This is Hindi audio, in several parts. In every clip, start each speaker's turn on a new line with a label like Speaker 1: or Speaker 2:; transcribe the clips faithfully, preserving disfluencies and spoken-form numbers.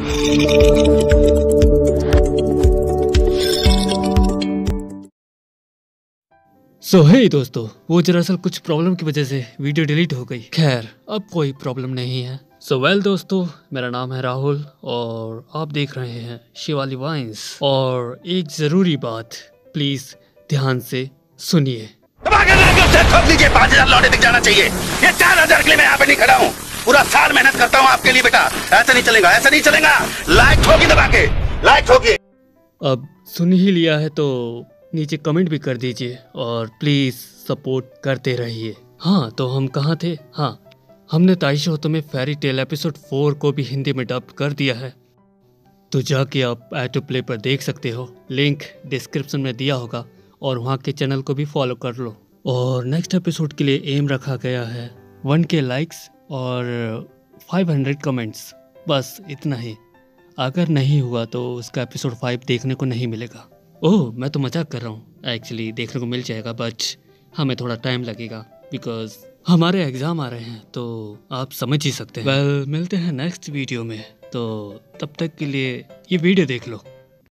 Speaker 1: सो हे दोस्तों, वो दरअसल कुछ प्रॉब्लम की वजह से वीडियो डिलीट हो गई। खैर, अब कोई प्रॉब्लम नहीं है। सो so, वेल well, दोस्तों, मेरा नाम है राहुल और आप देख रहे हैं शिवाली वाइन्स। और एक जरूरी बात, प्लीज ध्यान से सुनिए।
Speaker 2: पाँच हजार लौटे दिख जाना चाहिए। ये चार हजार के लिए मैं यहाँ पे नहीं खड़ा हूँ। पूरा साल मेहनत करता हूँ आपके लिए बेटा। ऐसा नहीं चलेगा, ऐसा नहीं चलेगा। लाइक ठोकी दबा के, लाइक ठोकी।
Speaker 1: अब सुन ही लिया है तो नीचे कमेंट भी कर दीजिए और प्लीज सपोर्ट करते रहिए। हाँ, तो हम कहाँ थे? हाँ, हमने ताइशो तुम्हें फेरी टेल एपिसोड फोर को भी हिंदी में डब कर दिया है, तो जाके आप ऐटो प्ले पर देख सकते हो। लिंक डिस्क्रिप्शन में दिया होगा और वहाँ के चैनल को भी फॉलो कर लो। और नेक्स्ट एपिसोड के लिए एम रखा गया है वन के लाइक्स और फाइव हंड्रेड कमेंट्स, बस इतना ही। अगर नहीं हुआ तो उसका एपिसोड फाइव देखने को नहीं मिलेगा। ओह, मैं तो मजाक कर रहा हूँ। एक्चुअली देखने को मिल जाएगा, बट हमें थोड़ा टाइम लगेगा बिकॉज हमारे एग्जाम आ रहे हैं, तो आप समझ ही सकते हैं। वेल well, मिलते हैं नेक्स्ट वीडियो में, तो तब तक के लिए ये वीडियो देख लो।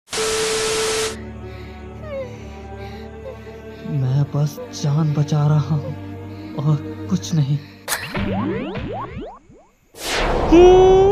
Speaker 1: मैं बस जान बचा रहा हूँ और कुछ नहीं।